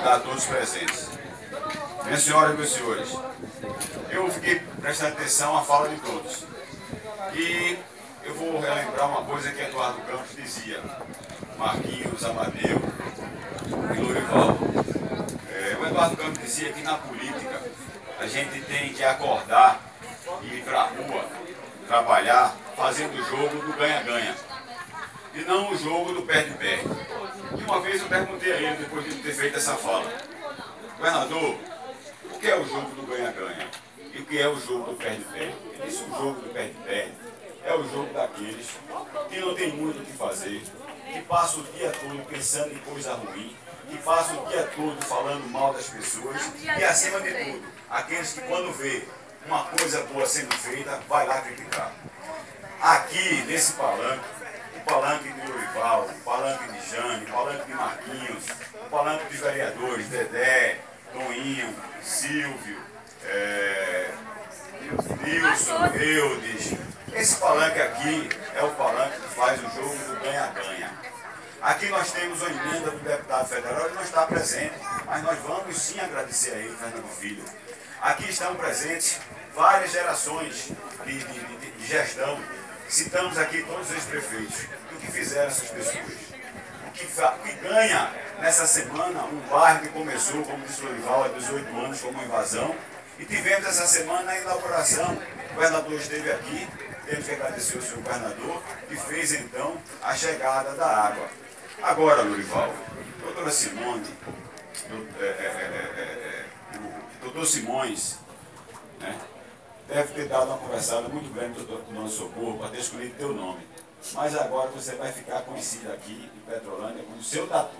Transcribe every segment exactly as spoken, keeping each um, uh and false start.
cumprimentar a todos os presentes. Minhas senhoras e meus senhores, eu fiquei prestando atenção à fala de todos. E eu vou relembrar uma coisa que Eduardo Campos dizia, Marquinhos, Amadeu e Lourival. É, o Eduardo Campos dizia que na política a gente tem que acordar e ir para a rua, trabalhar, fazendo o jogo do ganha-ganha. E não o jogo do perde-perde. E uma vez eu perguntei a ele, depois de ter feito essa fala, governador, o que é o jogo do ganha-ganha? E o que é o jogo do perde-perde? Ele disse, o jogo do perde-perde é o jogo daqueles que não tem muito o que fazer, que passam o dia todo pensando em coisa ruim, que passam o dia todo falando mal das pessoas e, acima de tudo, aqueles que quando vê uma coisa boa sendo feita, vai lá criticar. Aqui, nesse palanque, o palanque de Lourival, o palanque de Jane, o palanque de Marquinhos, o palanque dos vereadores, Dedé, Toninho, Silvio, é, Nilson, Eudes. Esse palanque aqui é o palanque que faz o jogo do ganha-ganha. Aqui nós temos uma emenda do deputado federal, ele não está presente, mas nós vamos sim agradecer a ele, Fernando Filho. Aqui estão presentes várias gerações de, de, de, de gestão. Citamos aqui todos os prefeitos. O que fizeram essas pessoas? O que, o que ganha nessa semana um bairro que começou, como disse o Lourival, há dezoito anos, como invasão. E tivemos essa semana a inauguração. O governador esteve aqui, temos que agradecer ao senhor governador, que fez então a chegada da água. Agora, Lourival, doutora Simone, doutor, é, é, é, é, o doutor Simões, né, deve ter dado uma conversada muito grande com o doutor Dona Socorro para ter escolhido teu nome. Mas agora você vai ficar conhecido aqui em Petrolândia como seu Tatu.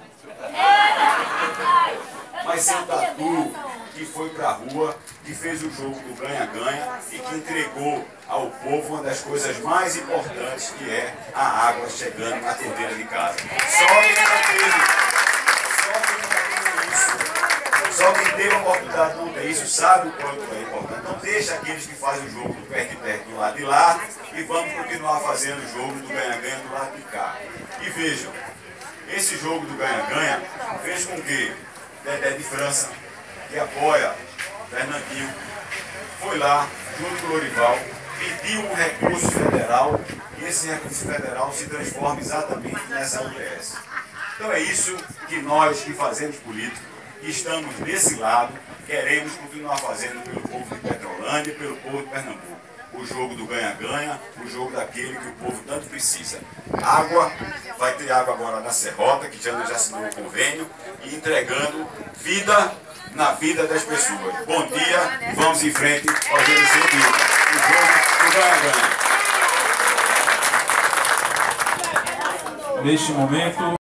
Mas seu Tatu, que foi para a rua, que fez o jogo do ganha-ganha e que entregou ao povo uma das coisas mais importantes, que é a água chegando na torneira de casa. Só quem não teve, só quem não teve isso, só quem teve a oportunidade de não ter isso, sabe o quanto é importante. Então deixa aqueles que fazem o jogo do perde-perde do lado de lá e vamos continuar fazendo o jogo do ganha-ganha do lado de cá. E vejam, esse jogo do ganha-ganha fez com que Dedé de França, que apoia Fernandinho, foi lá, junto com o Lourival, pediu um recurso federal e esse recurso federal se transforma exatamente nessa U B S. Então é isso que nós que fazemos política, que estamos desse lado, queremos continuar fazendo pelo povo de Petrolândia e pelo povo de Pernambuco. O jogo do ganha-ganha, o jogo daquele que o povo tanto precisa. Água, vai ter água agora na Serrota, que já, já assinou o convênio, e entregando vida na vida das pessoas. Bom dia, vamos em frente, fazendo sempre o jogo do ganha-ganha. Neste momento...